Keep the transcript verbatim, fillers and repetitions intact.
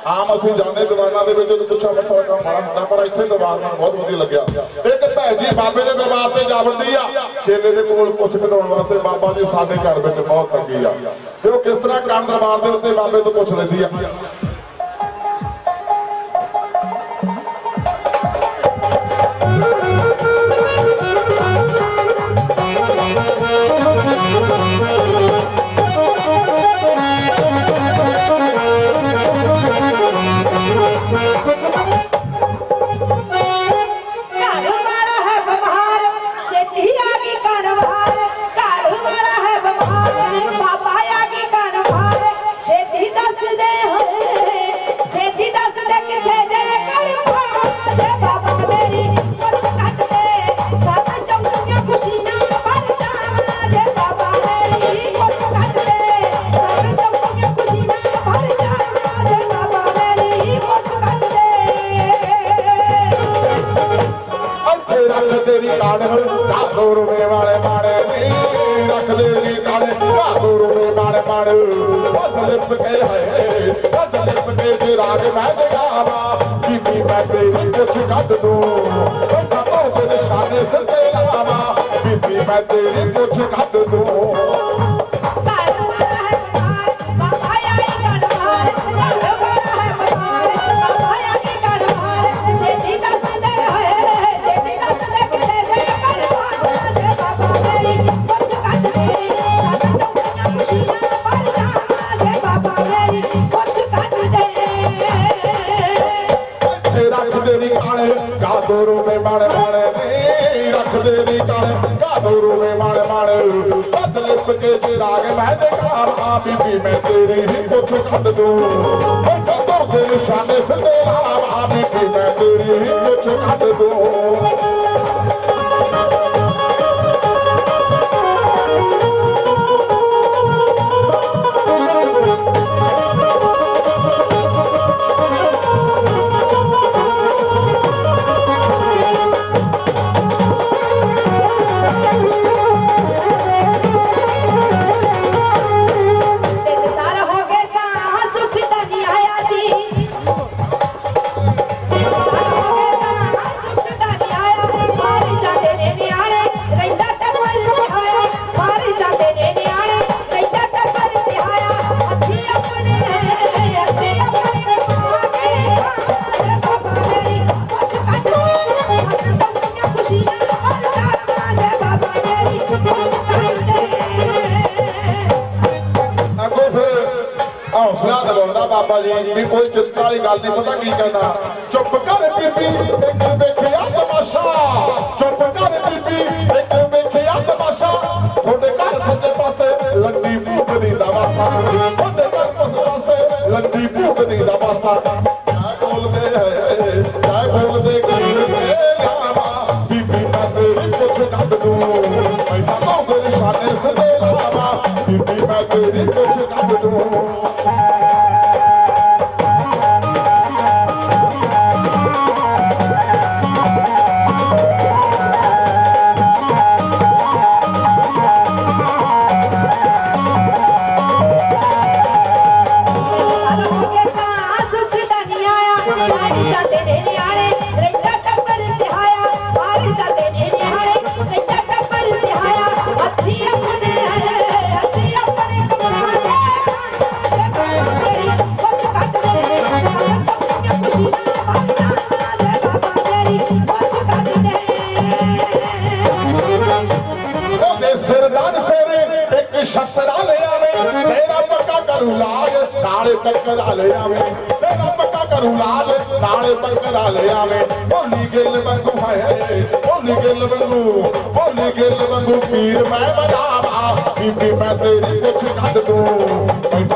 आम असीं जाने दीवाना दे विच पुछा मछा काम बड़ा हुंदा पर इत्थे दरबार नाल बहुत वधिया लग्या। एक भैन जी बाबे दे दरबार ते जा वड़दी आ चेले दे कोल पुछ कढाउण वास्ते बाबा जी साडे घर विच बहुत तंगी आ ते ओह किस तरह काम दरबार दे उत्ते बाबे तो पुछ लैंदी आ। बाबा जी भी कोई चिंता वाली गल नहीं पता की कहना चुप कर बीबी एक वेखिया तमाशा चुप कर बीबी एक वेखिया तमाशा थोड़े घर सज्जे पासे लंडी भूखनी दा वासा थोड़े घर उस पासे लंडी भूखनी दा वासा क्या बोलदे है क्या बोलदे की लावा बीबी मैं तेरी कुछ कट दूं मैं तो तेरे शाने से लावा बीबी मैं तेरी कुछ कट दूं। टकरा ले आवे तेरा पक्का करूं लाल नाले टकरा ले आवे बोली गिल वांगू है बोली गिल वांगू बोली गिल वांगू पीर मैं बजावा बीबी मैं तेरी कुछ कट दूं।